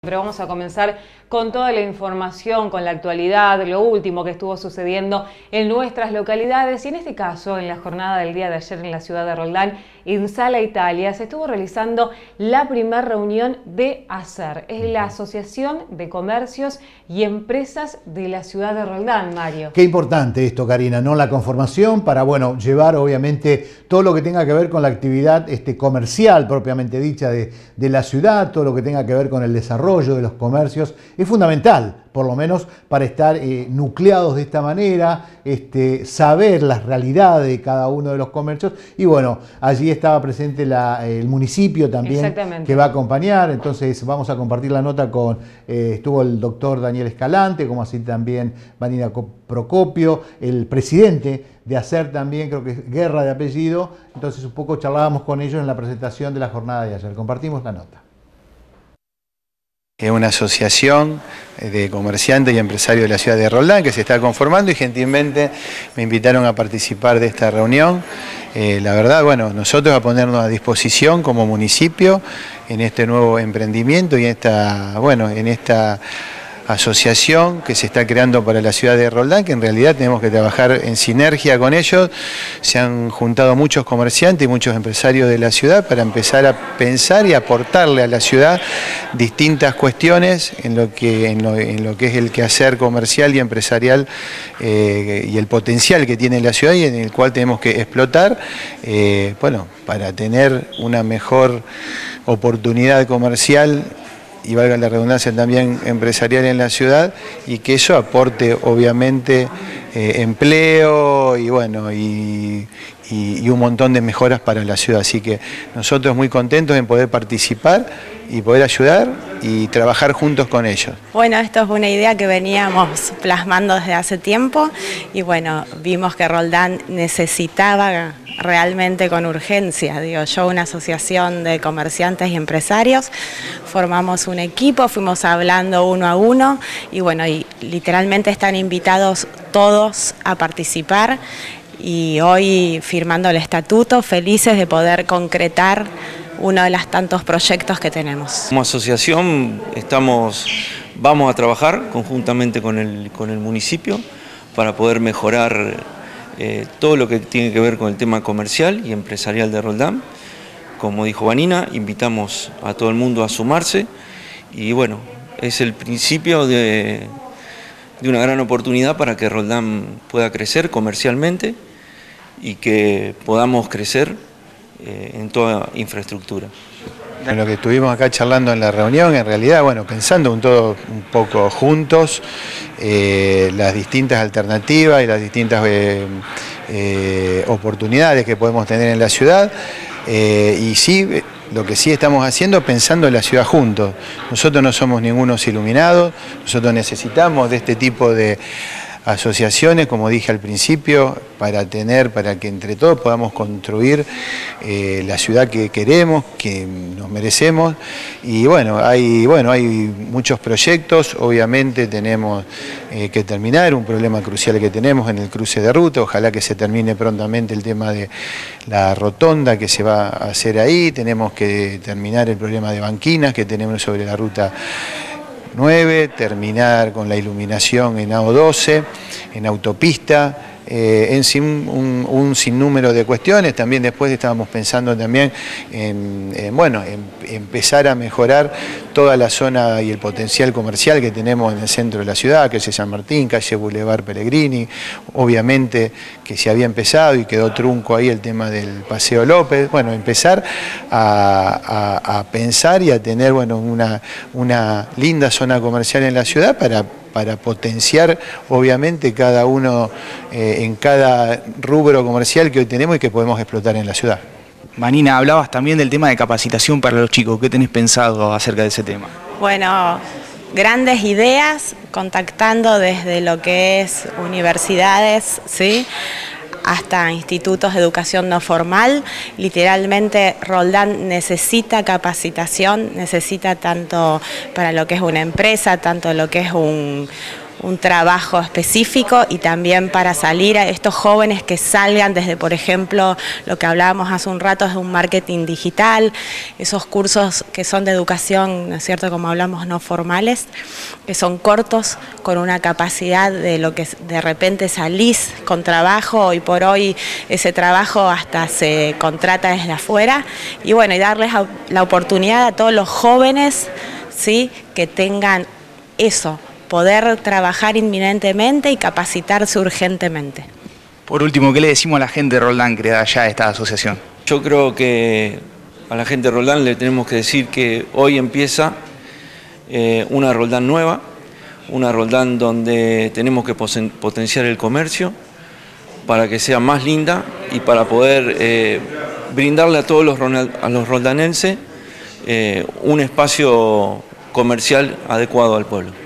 Pero vamos a comenzar con toda la información, con la actualidad, lo último que estuvo sucediendo en nuestras localidades y en este caso, en la jornada del día de ayer en la ciudad de Roldán, en Sala Italia, se estuvo realizando la primera reunión de ACER, es la Asociación de Comercios y Empresas de la ciudad de Roldán, Mario. Qué importante esto, Karina, ¿no? La conformación para, bueno, llevar obviamente todo lo que tenga que ver con la actividad comercial propiamente dicha de la ciudad, todo lo que tenga que ver con el desarrollo de los comercios, es fundamental, por lo menos para estar nucleados de esta manera, saber las realidades de cada uno de los comercios y bueno, allí estaba presente el municipio también que va a acompañar, entonces vamos a compartir la nota con, estuvo el doctor Daniel Escalante, como así también Vanina Procopio, el presidente de ACER también, creo que es Guerra de apellido, entonces un poco charlábamos con ellos en la presentación de la jornada de ayer, compartimos la nota. Es una asociación de comerciantes y empresarios de la ciudad de Roldán que se está conformando y gentilmente me invitaron a participar de esta reunión. La verdad, bueno, nosotros a ponernos a disposición como municipio en este nuevo emprendimiento y en esta asociación que se está creando para la ciudad de Roldán, que en realidad tenemos que trabajar en sinergia con ellos. Se han juntado muchos comerciantes y muchos empresarios de la ciudad para empezar a pensar y aportarle a la ciudad distintas cuestiones en lo que es el quehacer comercial y empresarial y el potencial que tiene la ciudad y en el cual tenemos que explotar, para tener una mejor oportunidad comercial y valga la redundancia también empresarial en la ciudad y que eso aporte obviamente empleo y un montón de mejoras para la ciudad. Así que nosotros muy contentos en poder participar y poder ayudar y trabajar juntos con ellos. Bueno, esto es una idea que veníamos plasmando desde hace tiempo y bueno, vimos que Roldán necesitaba realmente con urgencia, una asociación de comerciantes y empresarios, formamos un equipo, fuimos hablando uno a uno y bueno, y literalmente están invitados todos a participar y hoy firmando el estatuto, felices de poder concretar uno de los tantos proyectos que tenemos. Como asociación vamos a trabajar conjuntamente con el municipio para poder mejorar todo lo que tiene que ver con el tema comercial y empresarial de Roldán. Como dijo Vanina, invitamos a todo el mundo a sumarse y bueno, es el principio de una gran oportunidad para que Roldán pueda crecer comercialmente y que podamos crecer en toda infraestructura. Lo que estuvimos acá charlando en la reunión, en realidad, pensando un poco juntos, las distintas alternativas y las distintas oportunidades que podemos tener en la ciudad, y sí, lo que sí estamos haciendo, pensando en la ciudad juntos. Nosotros no somos ningunos iluminados, nosotros necesitamos de este tipo de asociaciones, como dije al principio, para que entre todos podamos construir la ciudad que queremos, que nos merecemos. Y hay muchos proyectos, obviamente tenemos que terminar, un problema crucial que tenemos en el cruce de ruta, ojalá que se termine prontamente el tema de la rotonda que se va a hacer ahí, tenemos que terminar el problema de banquinas que tenemos sobre la ruta 9, terminar con la iluminación en AO12, en autopista, un sinnúmero de cuestiones. También después estábamos pensando también en empezar a mejorar toda la zona y el potencial comercial que tenemos en el centro de la ciudad, calle San Martín, calle Boulevard Pellegrini, obviamente que se había empezado y quedó trunco ahí el tema del Paseo López. Empezar a pensar y a tener una linda zona comercial en la ciudad para potenciar obviamente cada uno en cada rubro comercial que hoy tenemos y que podemos explotar en la ciudad. Vanina, hablabas también del tema de capacitación para los chicos. ¿Qué tenés pensado acerca de ese tema? Bueno, grandes ideas, contactando desde lo que es universidades, ¿sí?, hasta institutos de educación no formal. Literalmente Roldán necesita capacitación, necesita tanto para lo que es una empresa, tanto lo que es un trabajo específico y también para salir a estos jóvenes que salgan desde, por ejemplo, lo que hablábamos hace un rato, es un marketing digital, esos cursos que son de educación, ¿no es cierto?, como hablamos, no formales, que son cortos, con una capacidad de lo que de repente salís con trabajo, hoy por hoy ese trabajo hasta se contrata desde afuera, y bueno, y darles la oportunidad a todos los jóvenes, ¿sí?, que tengan eso, poder trabajar inminentemente y capacitarse urgentemente. Por último, ¿qué le decimos a la gente de Roldán creada ya esta asociación? Yo creo que a la gente de Roldán le tenemos que decir que hoy empieza una Roldán nueva, una Roldán donde tenemos que potenciar el comercio para que sea más linda y para poder brindarle a todos los roldanenses un espacio comercial adecuado al pueblo.